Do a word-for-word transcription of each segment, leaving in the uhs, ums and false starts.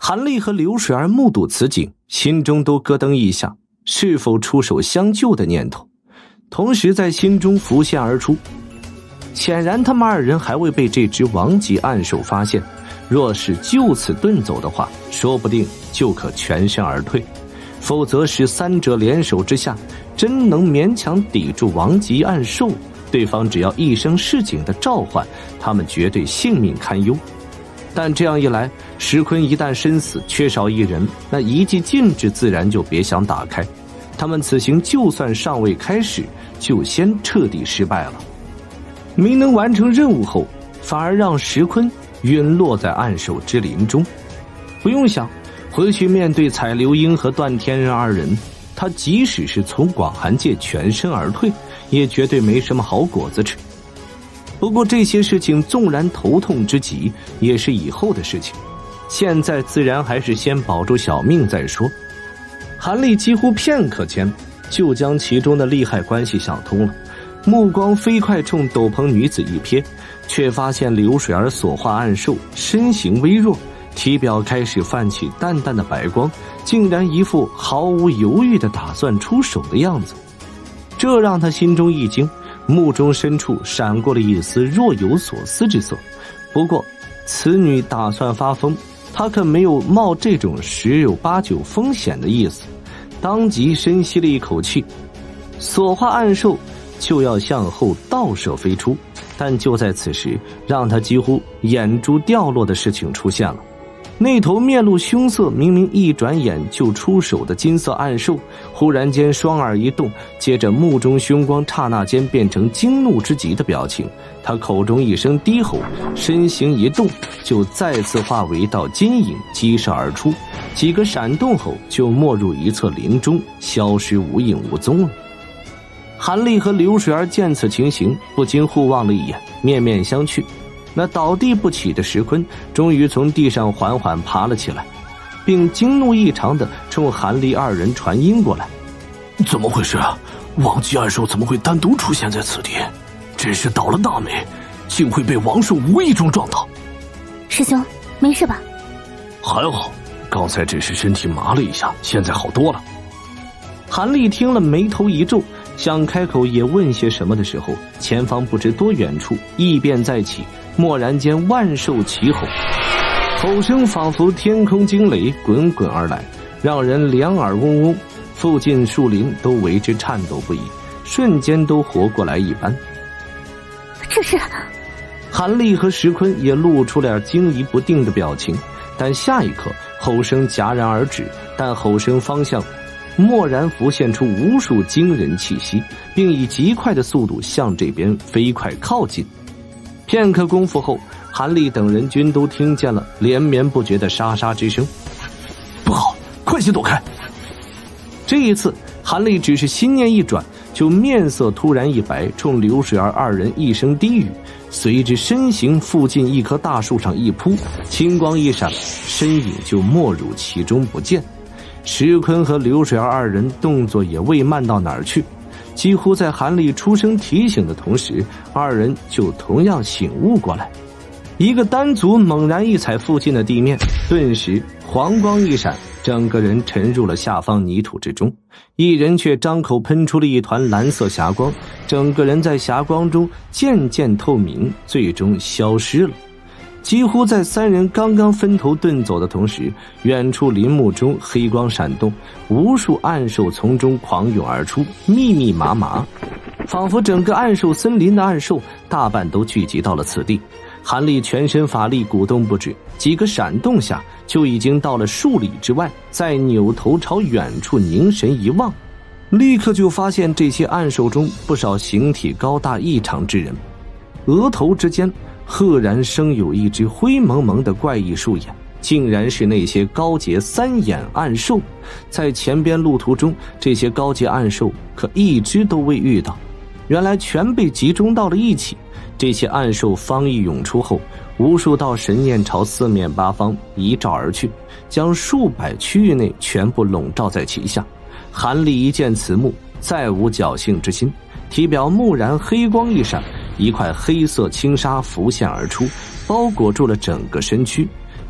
韩立和刘水儿目睹此景，心中都咯噔一下，是否出手相救的念头同时在心中浮现而出。显然他们二人还未被这只王级暗兽发现，若是就此遁走的话，说不定就可全身而退，否则是三者联手之下，真能勉强抵住王级暗兽，对方只要一声示警的召唤，他们绝对性命堪忧。但这样一来，石坤一旦身死，缺少一人，那一记禁制自然就别想打开。他们此行就算尚未开始，就先彻底失败了。没能完成任务后，反而让石坤陨落在暗兽之林中。不用想，回去面对彩流英和段天人二人，他即使是从广寒界全身而退，也绝对没什么好果子吃。不过这些事情纵然头痛之极，也是以后的事情，现在自然还是先保住小命再说。韩立几乎片刻间就将其中的利害关系想通了，目光飞快冲斗篷女子一瞥，却发现流水儿所化暗兽身形微弱，体表开始泛起淡淡的白光，竟然一副毫无犹豫地打算出手的样子。这让他心中一惊，目中深处闪过了一丝若有所思之色。不过此女打算发疯，他可没有冒这种十有八九风险的意思，当即深吸了一口气，所化暗兽就要向后倒射飞出。但就在此时，让他几乎眼珠掉落的事情出现了。那头面露凶色，明明一转眼就出手的金色暗兽，忽然间双耳一动，接着目中凶光刹那间变成惊怒之极的表情。他口中一声低吼，身形一动，就再次化为一道金影激射而出，几个闪动后就没入一侧林中，消失无影无踪了。韩立和刘水儿见此情形，不禁互望了一眼，面面相觑。那倒地不起的石坤终于从地上缓缓爬了起来，并惊怒异常地冲韩立二人传音过来： 怎么回事啊？王级暗兽怎么会单独出现在此地？真是倒了大霉，竟会被王兽无意中撞到。 师兄没事吧？ 还好，刚才只是身体麻了一下，现在好多了。 韩立听了眉头一皱，想开口也问些什么的时候，前方不知多远处异变再起，蓦然间万兽齐吼，吼声仿佛天空惊雷滚滚而来，让人两耳嗡嗡，附近树林都为之颤抖不已，瞬间都活过来一般。 这是…… 韩立和石坤也露出了惊疑不定的表情，但下一刻吼声戛然而止，但吼声方向蓦然浮现出无数惊人气息，并以极快的速度向这边飞快靠近。片刻功夫后，韩立等人均都听见了连绵不绝的沙沙之声。 不好，快些躲开！ 这一次韩立只是心念一转，就面色突然一白，冲刘水儿二人一声低语，随之身形附近一棵大树上一扑，青光一闪，身影就没入其中不见。石坤和刘水儿二人动作也未慢到哪儿去，几乎在韩立出声提醒的同时，二人就同样醒悟过来。一个单足猛然一踩附近的地面，顿时黄光一闪，整个人沉入了下方泥土之中，一人却张口喷出了一团蓝色霞光，整个人在霞光中渐渐透明，最终消失了。几乎在三人刚刚分头遁走的同时，远处林木中黑光闪动，无数暗兽从中狂涌而出，密密麻麻，仿佛整个暗兽森林的暗兽大半都聚集到了此地。韩立全身法力鼓动不止，几个闪动下就已经到了数里之外，再扭头朝远处凝神一望，立刻就发现这些暗兽中不少形体高大异常之人，额头之间赫然生有一只灰蒙蒙的怪异树眼，竟然是那些高阶三眼暗兽。在前边路途中，这些高阶暗兽可一只都未遇到，原来全被集中到了一起。这些暗兽方一涌出后，无数道神念朝四面八方一照而去，将数百区域内全部笼罩在其下。韩立一见此幕，再无侥幸之心，体表蓦然黑光一闪，一块黑色轻纱浮现而出，包裹住了整个身躯。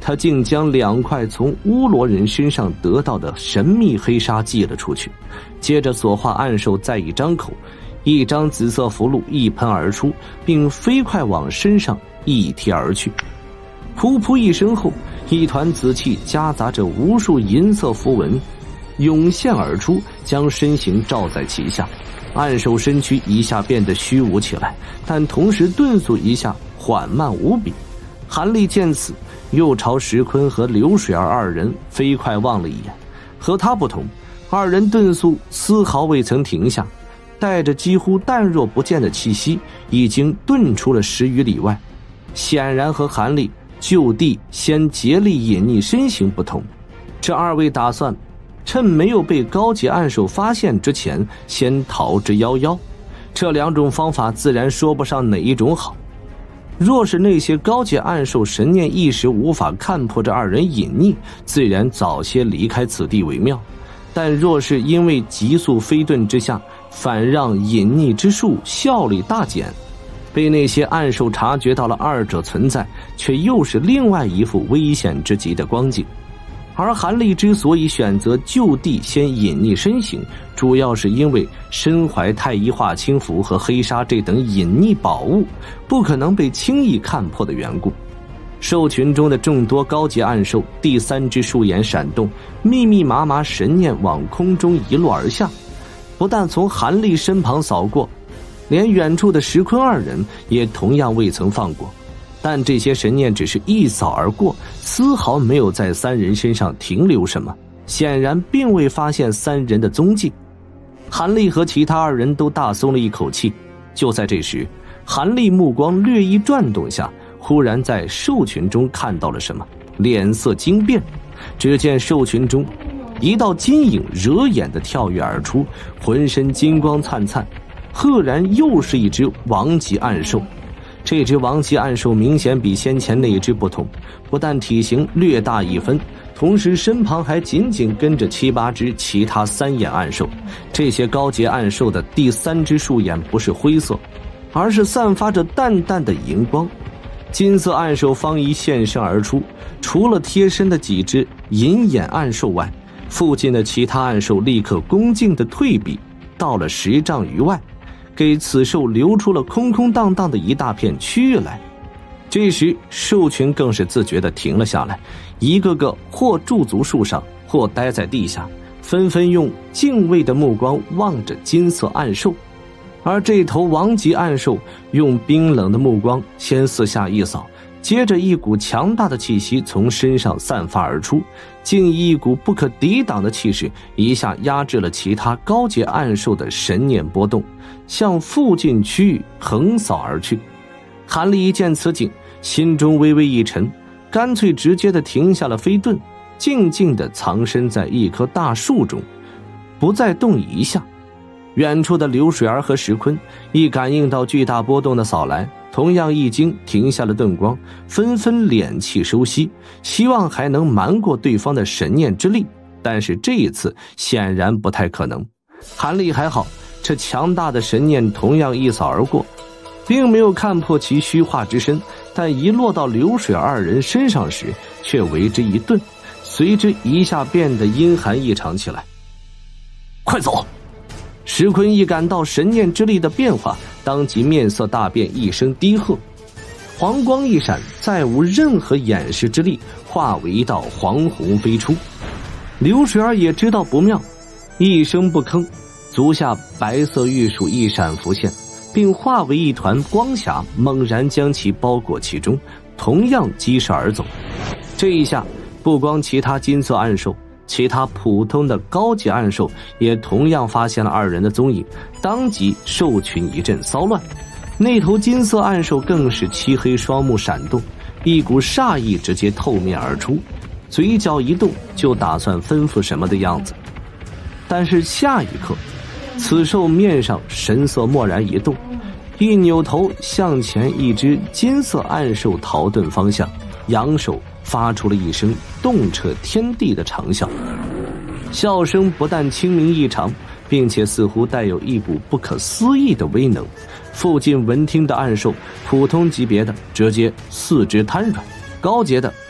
他竟将两块从乌罗人身上得到的神秘黑纱寄了出去，接着所化暗兽再一张口，一张紫色符箓一喷而出，并飞快往身上一贴而去。噗噗一声后，一团紫气夹杂着无数银色符文涌现而出，将身形罩在其下。暗兽身躯一下变得虚无起来，但同时遁速一下缓慢无比。韩立见此，又朝石坤和流水儿二人飞快望了一眼。和他不同，二人遁速丝毫未曾停下，带着几乎淡若不见的气息，已经遁出了十余里外。显然和韩立就地先竭力隐匿身形不同，这二位打算趁没有被高级暗兽发现之前先逃之夭夭。这两种方法自然说不上哪一种好。若是那些高级暗兽神念一时无法看破这二人隐匿，自然早些离开此地为妙。但若是因为急速飞遁之下，反让隐匿之术效力大减，被那些暗兽察觉到了二者存在，却又是另外一副危险之极的光景。而韩立之所以选择就地先隐匿身形，主要是因为身怀太医化清符和黑纱这等隐匿宝物，不可能被轻易看破的缘故。兽群中的众多高级暗兽，第三只树眼闪动，密密麻麻神念往空中一落而下，不但从韩立身旁扫过，连远处的石坤二人也同样未曾放过。但这些神念只是一扫而过，丝毫没有在三人身上停留什么，显然并未发现三人的踪迹。韩立和其他二人都大松了一口气。就在这时，韩立目光略一转动下，忽然在兽群中看到了什么，脸色惊变。只见兽群中一道金影惹眼的跳跃而出，浑身金光灿灿，赫然又是一只王级暗兽。这只王级暗兽明显比先前那一只不同，不但体型略大一分，同时身旁还紧紧跟着七八只其他三眼暗兽。这些高阶暗兽的第三只树眼不是灰色，而是散发着淡淡的荧光。金色暗兽方一现身而出，除了贴身的几只银眼暗兽外，附近的其他暗兽立刻恭敬地退避到了十丈余外，给此兽留出了空空荡荡的一大片区域来。这时兽群更是自觉地停了下来，一个个或驻足树上，或待在地下，纷纷用敬畏的目光望着金色暗兽。而这头王级暗兽用冰冷的目光先四下一扫，接着一股强大的气息从身上散发而出，竟以一股不可抵挡的气势一下压制了其他高阶暗兽的神念波动，向附近区域横扫而去。韩立一见此景，心中微微一沉，干脆直接的停下了飞遁，静静的藏身在一棵大树中，不再动一下。远处的流水儿和石坤一感应到巨大波动的扫来，同样一惊，停下了遁光，纷纷敛气收息，希望还能瞒过对方的神念之力。但是这一次显然不太可能。韩立还好，这强大的神念同样一扫而过，并没有看破其虚化之身，但一落到流水二人身上时，却为之一顿，随之一下变得阴寒异常起来。 快走！ 石坤一感到神念之力的变化，当即面色大变，一声低喝，黄光一闪，再无任何掩饰之力，化为一道黄虹飞出。流水儿也知道不妙，一声不吭，足下白色玉鼠一闪浮现，并化为一团光霞，猛然将其包裹其中，同样击射而走。这一下不光其他金色暗兽，其他普通的高级暗兽也同样发现了二人的踪影，当即兽群一阵骚乱。那头金色暗兽更是漆黑双目闪动，一股煞意直接透面而出，嘴角一动，就打算吩咐什么的样子。但是下一刻，此兽面上神色蓦然一动，一扭头向前，一只金色暗兽逃遁方向，扬手发出了一声动彻天地的长啸，笑声不但清明异常，并且似乎带有一股不可思议的威能。附近闻听的暗兽，普通级别的直接四肢瘫软，高阶的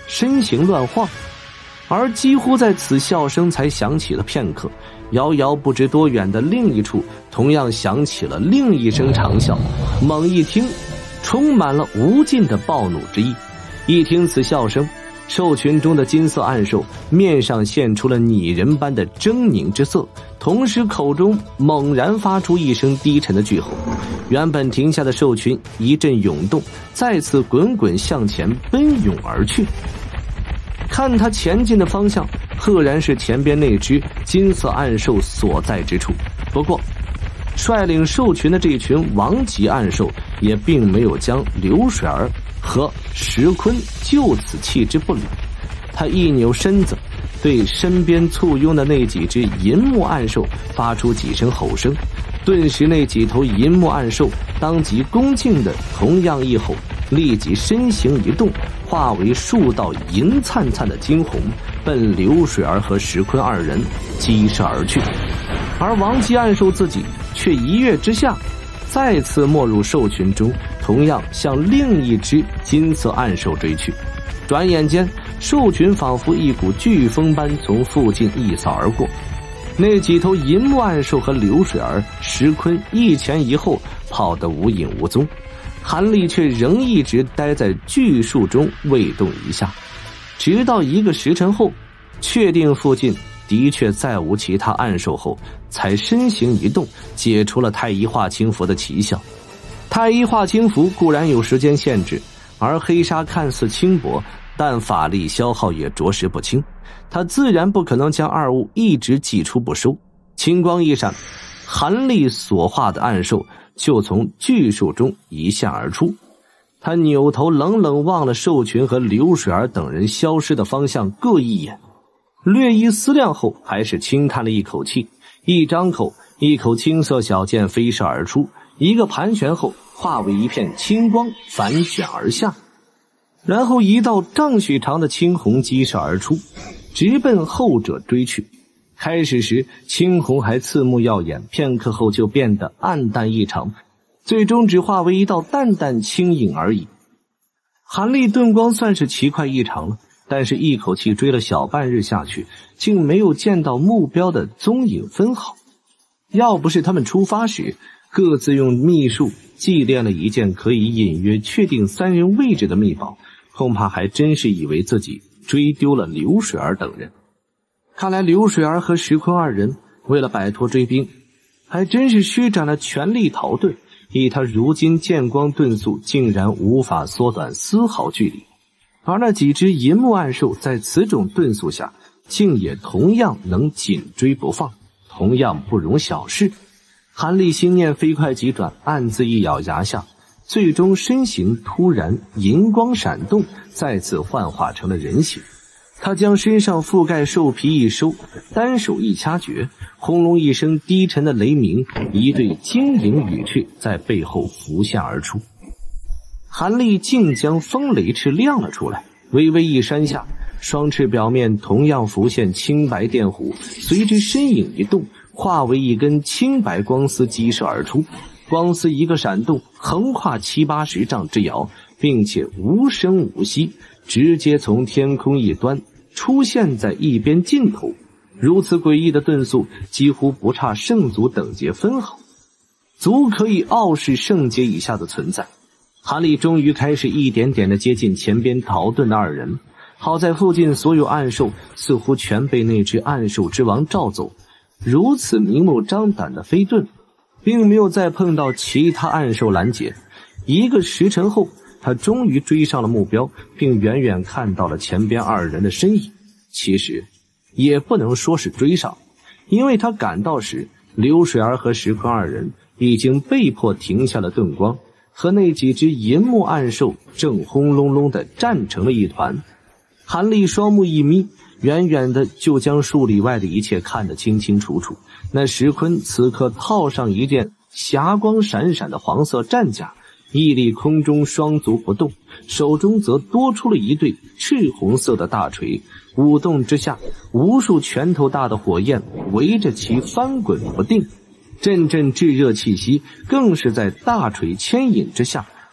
身形乱晃。而几乎在此笑声才响起了片刻，遥遥不知多远的另一处同样响起了另一声长啸，猛一听，充满了无尽的暴怒之意。一听此笑声，兽群中的金色暗兽面上现出了拟人般的狰狞之色，同时口中猛然发出一声低沉的巨吼。原本停下的兽群一阵涌动，再次滚滚向前奔涌而去。看他前进的方向，赫然是前边那只金色暗兽所在之处。不过率领兽群的这群王级暗兽也并没有将流水儿和石坤就此弃之不理。他一扭身子，对身边簇拥的那几只银幕暗兽发出几声吼声，顿时那几头银幕暗兽当即恭敬的同样一吼，立即身形一动，化为数道银灿灿的惊鸿，奔流水儿和石坤二人击射而去。而王级暗兽自己却一跃之下，再次没入兽群中，同样向另一只金色暗兽追去。转眼间，兽群仿佛一股飓风般从附近一扫而过，那几头银幕暗兽和流水儿、石坤一前一后跑得无影无踪，韩立却仍一直待在巨树中未动一下，直到一个时辰后，确定附近的确再无其他暗兽后，才身形一动，解除了太一化青符的奇效。太一化青符固然有时间限制，而黑纱看似轻薄，但法力消耗也着实不轻，他自然不可能将二物一直寄出不收。青光一闪，韩立所化的暗兽就从巨树中一现而出。他扭头冷冷望了兽群和流水儿等人消失的方向各一眼，略一思量后，还是轻叹了一口气，一张口，一口青色小剑飞射而出，一个盘旋后化为一片青光反卷而下，然后一道丈许长的青红激射而出，直奔后者追去。开始时青红还刺目耀眼，片刻后就变得暗淡异常，最终只化为一道淡淡青影而已。韩立遁光算是奇快异常了，但是一口气追了小半日下去，竟没有见到目标的踪影分毫。要不是他们出发时各自用秘术祭炼了一件可以隐约确定三人位置的秘宝，恐怕还真是以为自己追丢了流水儿等人。看来流水儿和石坤二人为了摆脱追兵，还真是施展了全力逃遁，以他如今剑光遁速，竟然无法缩短丝毫距离。而那几只银幕暗兽在此种遁速下，竟也同样能紧追不放，同样不容小视。韩立心念飞快急转，暗自一咬牙下，最终身形突然银光闪动，再次幻化成了人形。他将身上覆盖兽皮一收，单手一掐诀，轰隆一声低沉的雷鸣，一对晶莹羽翅在背后浮现而出。韩立竟将风雷翅亮了出来，微微一扇下，双翅表面同样浮现青白电弧，随之身影一动，化为一根青白光丝激射而出。光丝一个闪动，横跨七八十丈之遥，并且无声无息，直接从天空一端出现在一边尽头。如此诡异的遁速，几乎不差圣族等阶分毫，足可以傲视圣阶以下的存在。韩立终于开始一点点的接近前边逃遁的二人，好在附近所有暗兽似乎全被那只暗兽之王召走，如此明目张胆的飞遁，并没有再碰到其他暗兽拦截。一个时辰后，他终于追上了目标，并远远看到了前边二人的身影。其实也不能说是追上，因为他赶到时，流水儿和石坤二人已经被迫停下了遁光，和那几只银幕暗兽正轰隆隆地战成了一团。韩立双目一眯，远远的就将数里外的一切看得清清楚楚。那石坤此刻套上一件霞光闪闪的黄色战甲，屹立空中，双足不动，手中则多出了一对赤红色的大锤，舞动之下，无数拳头大的火焰围着其翻滚不定，阵阵炙热气息更是在大锤牵引之下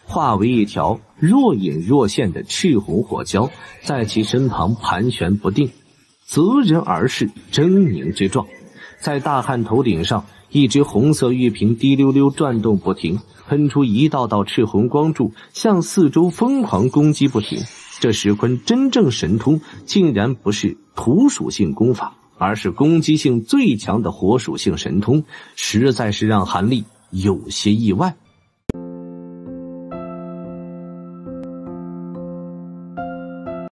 化为一条若隐若现的赤红火蛟，在其身旁盘旋不定，择人而视，狰狞之状。在大汉头顶上，一只红色玉瓶滴溜溜转动不停，喷出一道道赤红光柱，向四周疯狂攻击不停。这石坤真正神通竟然不是土属性功法，而是攻击性最强的火属性神通，实在是让韩立有些意外。